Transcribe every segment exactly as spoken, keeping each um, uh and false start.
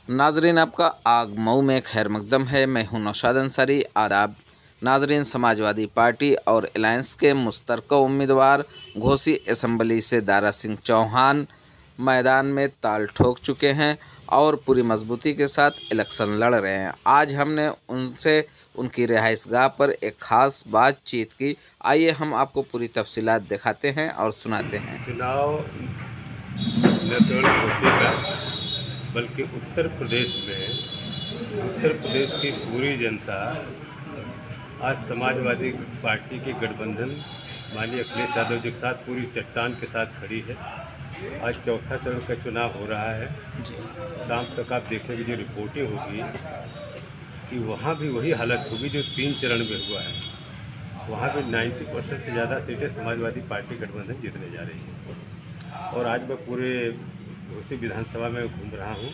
नाजरीन, आपका आग मऊ में खैर मकदम है। मैं हूं नौशाद अंसारी। आदाब नाजरीन, समाजवादी पार्टी और अलायंस के मुश्तरका उम्मीदवार घोसी असम्बली से दारा सिंह चौहान मैदान में ताल ठोक चुके हैं और पूरी मजबूती के साथ इलेक्शन लड़ रहे हैं। आज हमने उनसे उनकी रिहाइशगाह पर एक ख़ास बातचीत की। आइए हम आपको पूरी तफसीलात दिखाते हैं और सुनाते हैं। चुनाव न केवल घोसी का बल्कि उत्तर प्रदेश में उत्तर प्रदेश की पूरी जनता आज समाजवादी पार्टी के गठबंधन माननीय अखिलेश यादव जी के साथ पूरी चट्टान के साथ खड़ी है। आज चौथा चरण का चुनाव हो रहा है। शाम तक आप देखेंगे जो रिपोर्टिंग होगी कि वहाँ भी वही हालत होगी जो तीन चरण में हुआ है। वहाँ भी नब्बे परसेंट से ज़्यादा सीटें समाजवादी पार्टी गठबंधन जीतने जा रही है। और आज मैं पूरे घोसी विधानसभा में घूम रहा हूँ।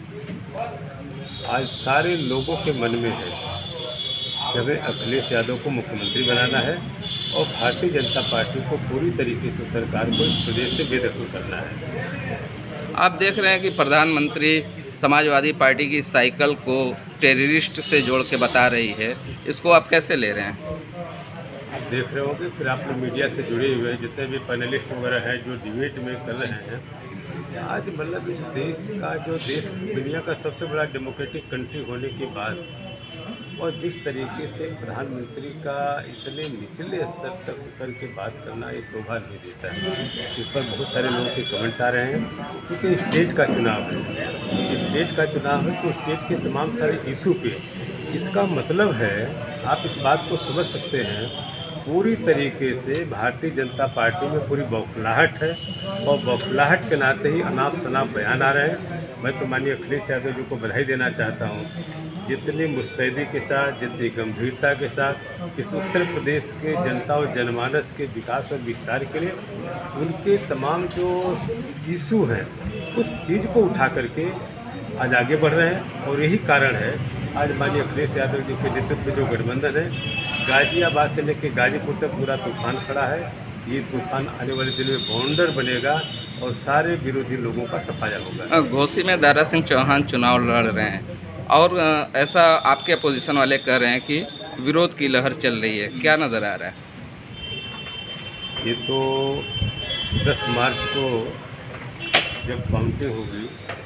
आज सारे लोगों के मन में है कि हमें अखिलेश यादव को मुख्यमंत्री बनाना है और भारतीय जनता पार्टी को पूरी तरीके से सरकार को इस प्रदेश से बेदखल करना है। आप देख रहे हैं कि प्रधानमंत्री समाजवादी पार्टी की साइकिल को टेररिस्ट से जोड़ के बता रही है, इसको आप कैसे ले रहे हैं? आप देख रहे होंगे, फिर आप लोग मीडिया से जुड़े हुए जितने भी पैनलिस्ट वगैरह हैं जो डिबेट में कर रहे हैं, आज मतलब इस देश का जो देश दुनिया का सबसे बड़ा डेमोक्रेटिक कंट्री होने के बाद और जिस तरीके से प्रधानमंत्री का इतने निचले स्तर तक उतर के बात करना ये शोभा नहीं देता है। इस पर बहुत सारे लोगों के कमेंट आ रहे हैं क्योंकि स्टेट का चुनाव है। स्टेट का चुनाव है तो स्टेट के तमाम सारे इशू पे इसका मतलब है, आप इस बात को समझ सकते हैं, पूरी तरीके से भारतीय जनता पार्टी में पूरी बौखलाहट है और बौखलाहट के नाते ही अनाप शनाप बयान आ रहे हैं। मैं तो माननीय अखिलेश यादव जी को बधाई देना चाहता हूँ, जितनी मुस्तैदी के साथ, जितनी गंभीरता के साथ इस उत्तर प्रदेश के जनता और जनमानस के विकास और विस्तार के लिए उनके तमाम जो इशू हैं उस चीज़ को उठा करके आज आगे बढ़ रहे हैं। और यही कारण है आज माननीय अखिलेश यादव जी के नेतृत्व में जो गठबंधन है, गाजियाबाद से लेकर गाजीपुर तक पूरा तूफान खड़ा है। ये तूफान आने वाले दिन में बाउंडर बनेगा और सारे विरोधी लोगों का सफाया होगा। घोसी में दारा सिंह चौहान चुनाव लड़ रहे हैं और ऐसा आपके अपोजिशन वाले कह रहे हैं कि विरोध की लहर चल रही है, क्या नज़र आ रहा है? ये तो दस मार्च को जब काउंटिंग होगी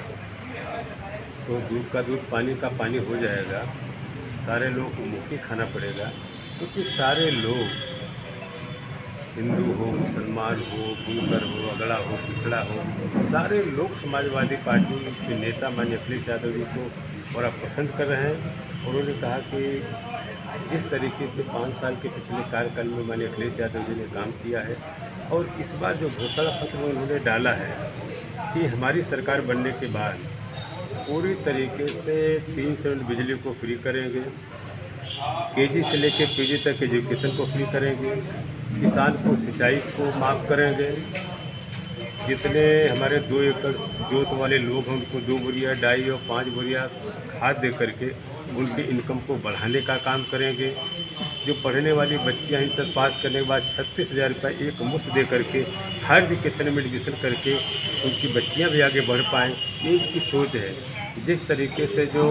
तो दूध का दूध पानी का पानी हो जाएगा। सारे लोग को मुक्ति खाना पड़ेगा क्योंकि सारे लोग, हिंदू हो, मुसलमान हो, बुनकर हो, अगड़ा हो, पिछड़ा हो, सारे लोग समाजवादी पार्टी के नेता माननीय अखिलेश यादव जी को बड़ा पसंद कर रहे हैं। उन्होंने कहा कि जिस तरीके से पाँच साल के पिछले कार्यकाल में माननीय अखिलेश यादव जी ने काम किया है और इस बार जो घोषणा पत्र में उन्होंने डाला है कि हमारी सरकार बनने के बाद पूरी तरीके से तीन सौ यूनिट बिजली को फ्री करेंगे, केजी से लेकर पीजी तक एजुकेशन को फ्री करेंगे, किसान को सिंचाई को माफ़ करेंगे, जितने हमारे दो एकड़ जोत वाले लोग हैं उनको दो बोरिया ढाई और पाँच बोरिया खाद दे करके उनकी इनकम को बढ़ाने का काम करेंगे। जो पढ़ने वाली बच्चियां इंटर पास करने के बाद छत्तीस हज़ार रुपये एक मुश्त दे करके हर एजुकेशन में एडमिशन करके उनकी बच्चियां भी आगे बढ़ पाएँ, ये उनकी सोच है। जिस तरीके से जो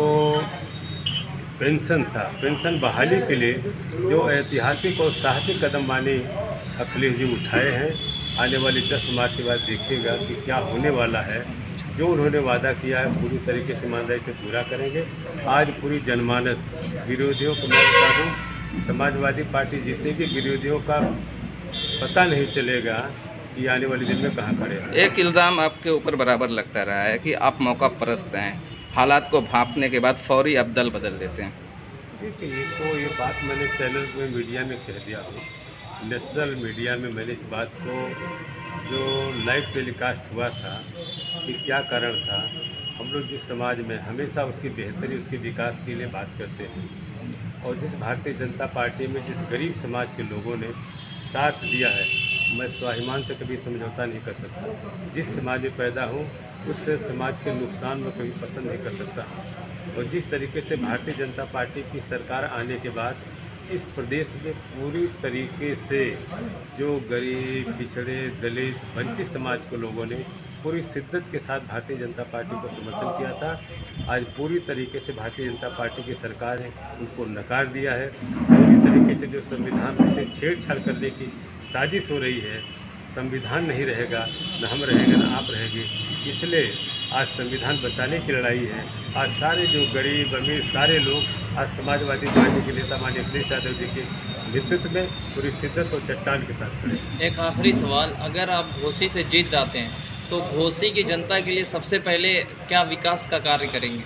पेंशन था, पेंशन बहाली के लिए जो ऐतिहासिक और साहसिक कदम माने अखिलेश जी उठाए हैं, आने वाली दस मार्च के बाद देखिएगा कि क्या होने वाला है। जो उन्होंने वादा किया है पूरी तरीके से ईमानदारी से पूरा करेंगे। आज पूरी जनमानस विरोधियों को मैं बता दूँ, समाजवादी पार्टी जीतेगी, विरोधियों का पता नहीं चलेगा कि आने वाले दिन में कहाँ खड़े हैं। एक इल्ज़ाम आपके ऊपर बराबर लगता रहा है कि आप मौका परस्त हैं, हालात को भांपने के बाद फौरी आप दल बदल देते हैं। देखिए, ये तो ये बात मैंने चैनल में मीडिया में कह दिया हूँ, नेशनल मीडिया में मैंने इस बात को जो लाइव टेलीकास्ट हुआ था कि क्या कारण था। हम लोग जिस समाज में हमेशा उसकी बेहतरी, उसके विकास के लिए बात करते हैं और जिस भारतीय जनता पार्टी में जिस गरीब समाज के लोगों ने साथ दिया है, मैं स्वाभिमान से कभी समझौता नहीं कर सकता। जिस समाज में पैदा हूँ उससे समाज के नुकसान में कभी पसंद नहीं कर सकता। और जिस तरीके से भारतीय जनता पार्टी की सरकार आने के बाद इस प्रदेश में पूरी तरीके से जो गरीब, पिछड़े, दलित, वंचित समाज के लोगों ने पूरी शिद्दत के साथ भारतीय जनता पार्टी को समर्थन किया था। आज पूरी तरीके से भारतीय जनता पार्टी की सरकार है उनको नकार दिया है। पूरी तरीके से जो संविधान से छेड़छाड़ करने की साजिश हो रही है, संविधान नहीं रहेगा, न हम रहेंगे न आप रहेंगे, इसलिए आज संविधान बचाने की लड़ाई है। आज सारे जो गरीब अमीर सारे लोग आज समाजवादी पार्टी के नेता माननीय अखिलेश यादव जी के नेतृत्व में पूरी शिद्दत और चट्टान के साथ खड़े। एक आखिरी सवाल, अगर आप घोसी से जीत जाते हैं तो घोसी की जनता के लिए सबसे पहले क्या विकास का कार्य करेंगे?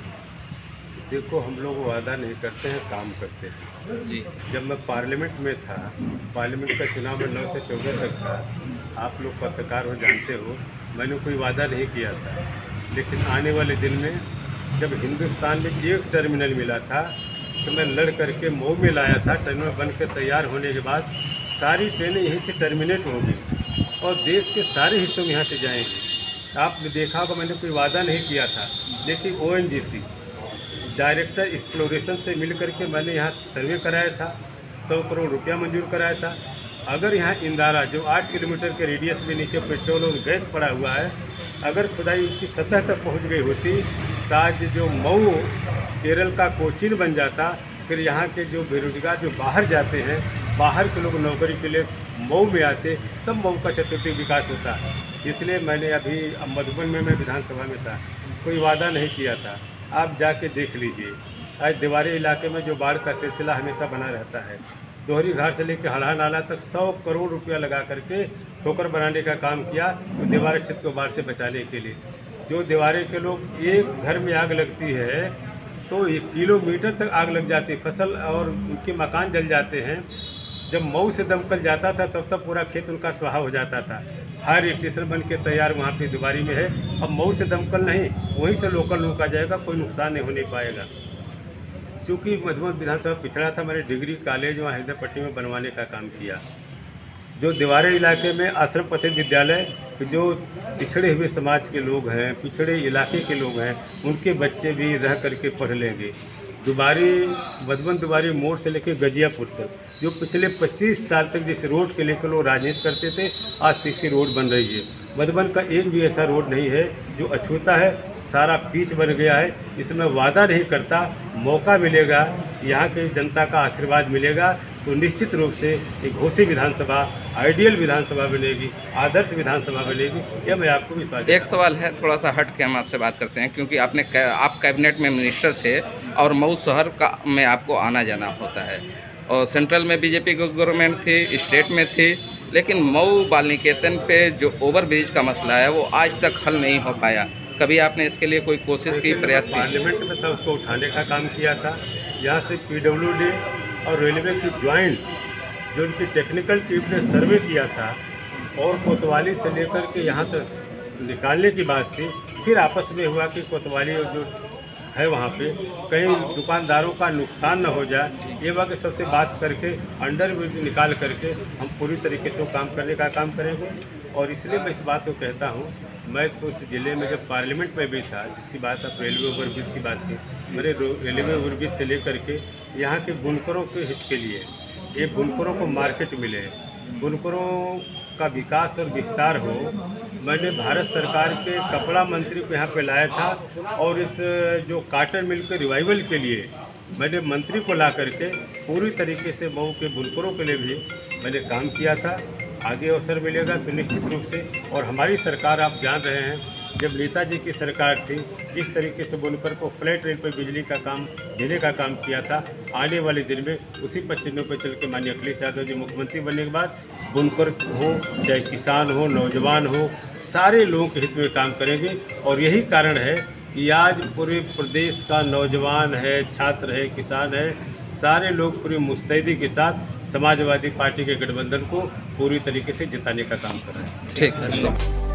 देखो, हम लोग वादा नहीं करते हैं, काम करते हैं जी। जब मैं पार्लियामेंट में था, पार्लियामेंट का चुनाव में नौ से चौदह तक था, आप लोग पत्रकार हो जानते हो, मैंने कोई वादा नहीं किया था। लेकिन आने वाले दिन में जब हिंदुस्तान में एक टर्मिनल मिला था तो मैं लड़ करके मऊ में लाया था। टर्मिनल बन के तैयार होने के बाद सारी ट्रेनें यहीं से टर्मिनेट होंगी और देश के सारे हिस्सों में यहाँ से जाएंगे। आपने देखा होगा, मैंने कोई वादा नहीं किया था, लेकिन O N G C director exploration से मिल करके मैंने यहाँ सर्वे कराया था, सौ करोड़ रुपया मंजूर कराया था। अगर यहाँ इंदारा जो आठ किलोमीटर के रेडियस में नीचे पेट्रोल और गैस पड़ा हुआ है, अगर खुदाई उनकी सतह तक पहुँच गई होती तो आज जो मऊ केरल का कोचीन बन जाता। फिर यहाँ के जो बेरोजगार जो बाहर जाते हैं, बाहर के लोग नौकरी के लिए मऊ में आते, तब मऊ का चतुर्थी विकास होता। इसलिए मैंने अभी मधुबन में मैं विधानसभा में था, कोई वादा नहीं किया था। आप जाके देख लीजिए, आज दीवारी इलाके में जो बाढ़ का सिलसिला हमेशा बना रहता है, दोहरी घाट से लेकर हल्हा नाला तक सौ करोड़ रुपया लगा करके ठोकर बनाने का काम किया तो दीवारी क्षेत्र को बाढ़ से बचाने के लिए। जो दीवारे के लोग, एक घर में आग लगती है तो एक किलोमीटर तक आग लग जाती, फसल और उनके मकान जल जाते हैं। जब मऊ से दमकल जाता था तब तक पूरा खेत उनका स्वाहा हो जाता था। फायर स्टेशन बन के तैयार वहाँ पे दीवारी में है। अब मऊ से दमकल नहीं, वहीं से लोकल रोका जाएगा, कोई नुकसान नहीं होने पाएगा। चूँकि मधुबन विधानसभा पिछड़ा था, मैंने डिग्री कॉलेज वहाँ हृदयपट्टी में बनवाने का काम किया। जो दीवारे इलाके में आश्रम पथित विद्यालय, जो पिछड़े हुए समाज के लोग हैं, पिछड़े इलाके के लोग हैं, उनके बच्चे भी रह करके पढ़ लेंगे। दुबारी मधुबन दुबारी मोड़ से लेकर गजियापुर तक जो पिछले पच्चीस साल तक जिस रोड के लेकर लोग राजनीति करते थे, आज सीसी रोड बन रही है। मधुबन का एक भी ऐसा रोड नहीं है जो अछूता है, सारा पीच बन गया है। इसमें वादा नहीं करता, मौका मिलेगा, यहाँ के जनता का आशीर्वाद मिलेगा तो निश्चित रूप से एक घोसी विधानसभा आइडियल विधानसभा बनेगी, आदर्श विधानसभा बनेगी, यह मैं आपको विश्वास। एक सवाल है, थोड़ा सा हट के हम आपसे बात करते हैं, क्योंकि आपने आप कैबिनेट में मिनिस्टर थे और मऊ शहर का में आपको आना जाना होता है और सेंट्रल में बीजेपी की गवर्नमेंट थी, स्टेट में थी, लेकिन मऊ बाल निकेतन पे जो ओवर ब्रिज का मसला है वो आज तक हल नहीं हो पाया। कभी आपने इसके लिए कोई कोशिश की, प्रयास की? पार्लियामेंट में था, उसको उठाने का काम किया था। यहाँ से पीडब्ल्यूडी और रेलवे की ज्वाइंट जो उनकी टेक्निकल टीम ने सर्वे किया था और कोतवाली से लेकर के यहाँ तक निकालने की बात थी। फिर आपस में हुआ कि कोतवाली जो है वहाँ पे कहीं दुकानदारों का नुकसान न हो जाए, ये वक्त सबसे बात करके अंडर ब्रिज निकाल करके हम पूरी तरीके से वो काम करने का काम करेंगे। और इसलिए मैं इस बात को कहता हूँ, मैं तो उस ज़िले में जब पार्लियामेंट में भी था, जिसकी बात आप रेलवे ओवरब्रिज की बात की, मेरे रेलवे ओवरब्रिज से लेकर के यहाँ के बुनकरों के हित के लिए, ये बुनकरों को मार्केट मिले, बुनकरों का विकास और विस्तार हो, मैंने भारत सरकार के कपड़ा मंत्री को यहाँ पे लाया था और इस जो काटन मिल के रिवाइवल के लिए मैंने मंत्री को ला करके पूरी तरीके से मऊ के बुनकरों के लिए भी मैंने काम किया था। आगे अवसर मिलेगा तो निश्चित रूप से, और हमारी सरकार आप जान रहे हैं, जब नेताजी की सरकार थी, जिस तरीके से बुनकर को फ्लैट रेट पर बिजली का काम देने का काम किया था, आने वाले दिन में उसी पच्चीनों पर चल के माननीय अखिलेश यादव जी मुख्यमंत्री बनने के बाद बुनकर हो, चाहे किसान हो, नौजवान हो, सारे लोगों के हित में काम करेंगे। और यही कारण है कि आज पूरे प्रदेश का नौजवान है, छात्र है, किसान है, सारे लोग पूरी मुस्तैदी के साथ समाजवादी पार्टी के गठबंधन को पूरी तरीके से जिताने का काम कर रहे हैं। ठीक है।